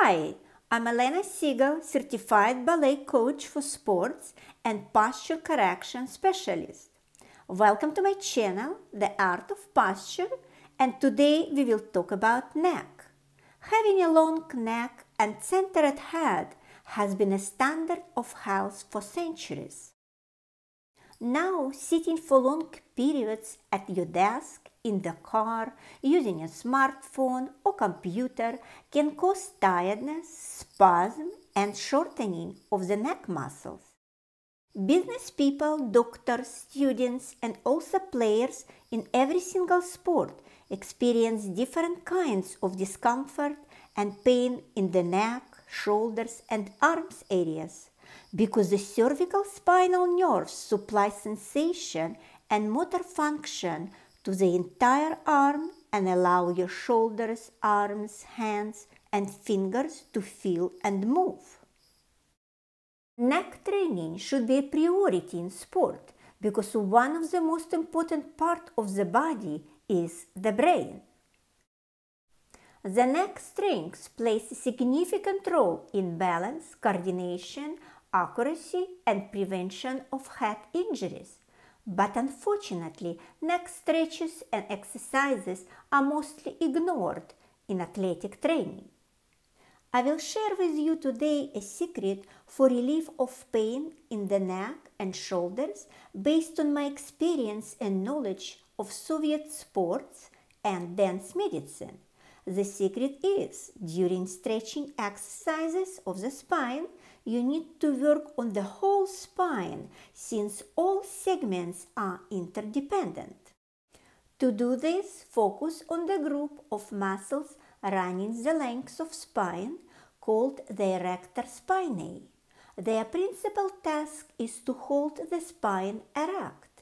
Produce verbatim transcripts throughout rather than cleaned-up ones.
Hi, I'm Elena Siegel, certified ballet coach for sports and posture correction specialist. Welcome to my channel, The Art of Posture, and today we will talk about neck. Having a long neck and centered head has been a standard of health for centuries. Now, sitting for long periods at your desk, in the car, using a smartphone or computer can cause tiredness, spasm, and shortening of the neck muscles. Business people, doctors, students, and also players in every single sport experience different kinds of discomfort and pain in the neck, shoulders, and arms areas, because the cervical spinal nerves supply sensation and motor function to the entire arm and allow your shoulders, arms, hands, and fingers to feel and move. Neck training should be a priority in sport because one of the most important parts of the body is the brain. The neck strength plays a significant role in balance, coordination, accuracy, and prevention of head injuries. But unfortunately, neck stretches and exercises are mostly ignored in athletic training. I will share with you today a secret for relief of pain in the neck and shoulders based on my experience and knowledge of Soviet sports and dance medicine. The secret is, during stretching exercises of the spine, you need to work on the whole spine since all segments are interdependent. To do this, focus on the group of muscles running the length of spine called the erector spinae. Their principal task is to hold the spine erect.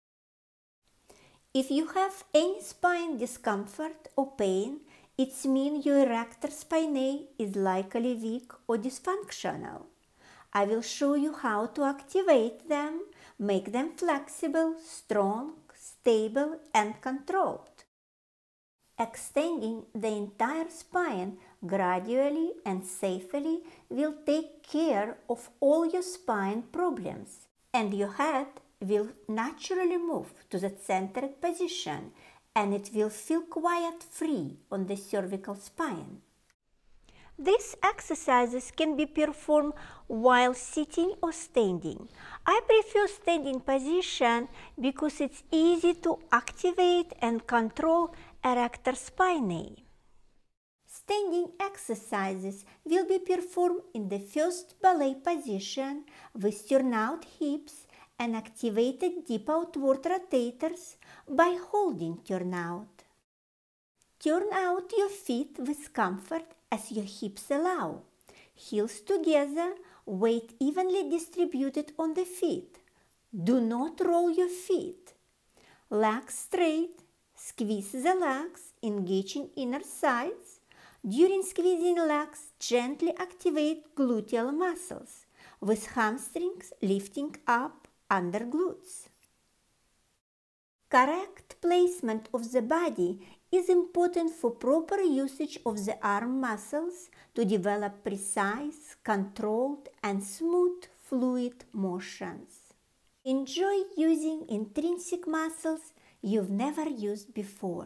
If you have any spine discomfort or pain, it means your erector spinae is likely weak or dysfunctional. I will show you how to activate them, make them flexible, strong, stable, and controlled. Extending the entire spine gradually and safely will take care of all your spine problems, and your head will naturally move to the centered position, and it will feel quite free on the cervical spine. These exercises can be performed while sitting or standing. I prefer standing position because it's easy to activate and control erector spinae. Standing exercises will be performed in the first ballet position with turnout hips and activated deep outward rotators by holding turnout. Turn out your feet with comfort as your hips allow. Heels together, weight evenly distributed on the feet. Do not roll your feet. Legs straight. Squeeze the legs, engaging inner thighs. During squeezing legs, gently activate gluteal muscles, with hamstrings lifting up under glutes. Correct placement of the body is important for proper usage of the arm muscles to develop precise, controlled, and smooth fluid motions. Enjoy using intrinsic muscles you've never used before.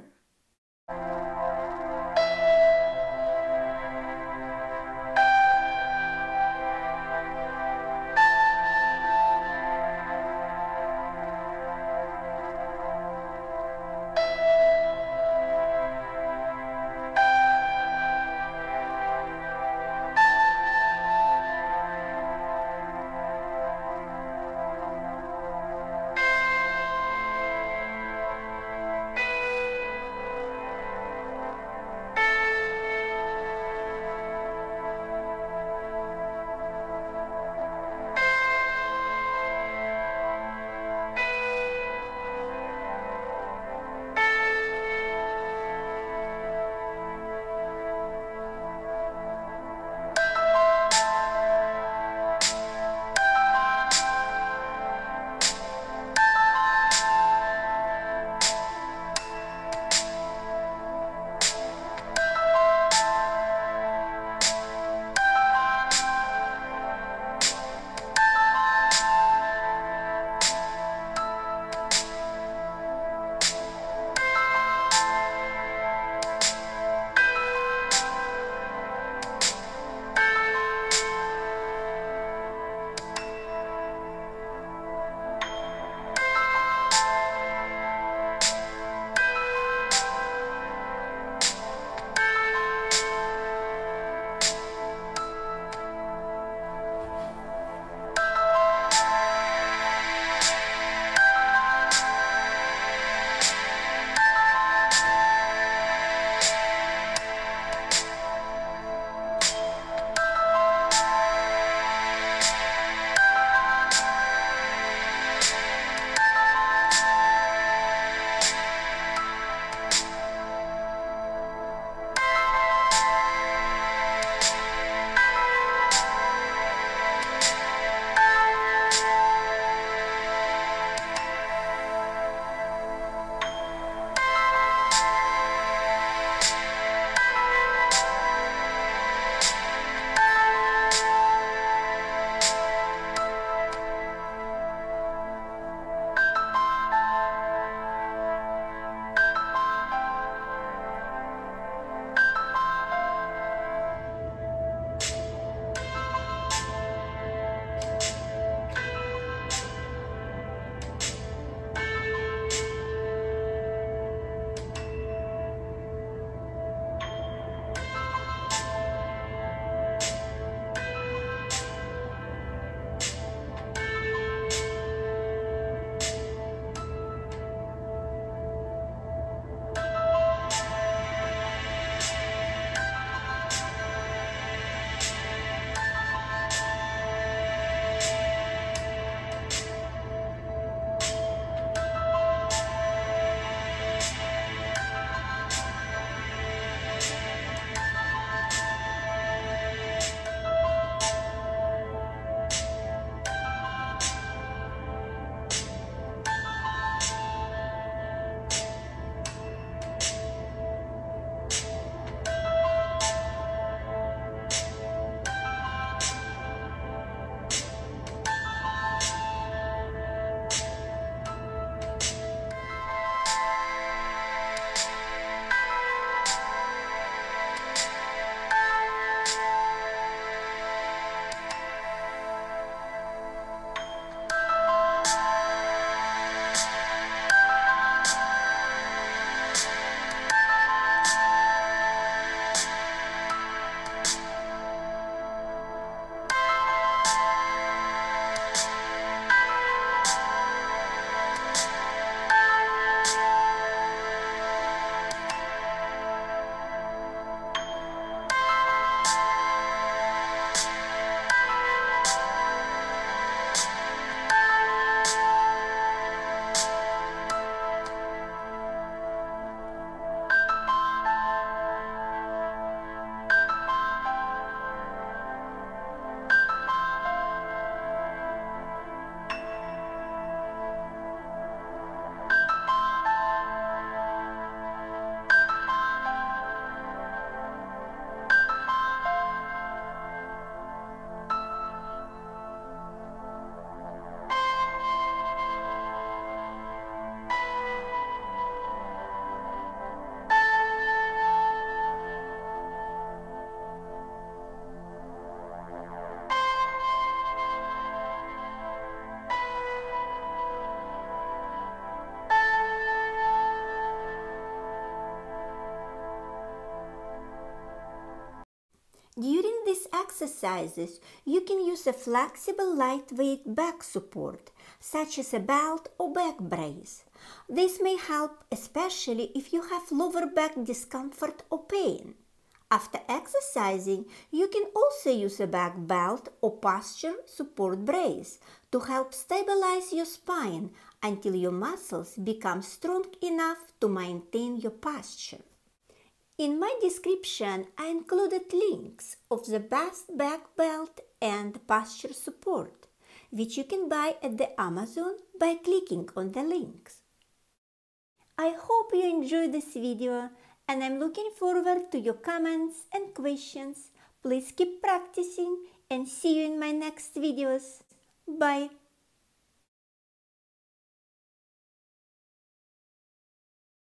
During these exercises, you can use a flexible, lightweight back support, such as a belt or back brace. This may help especially if you have lower back discomfort or pain. After exercising, you can also use a back belt or posture support brace to help stabilize your spine until your muscles become strong enough to maintain your posture. In my description, I included links of the best back belt and posture support, which you can buy at the Amazon by clicking on the links. I hope you enjoyed this video, and I'm looking forward to your comments and questions. Please keep practicing and see you in my next videos. Bye!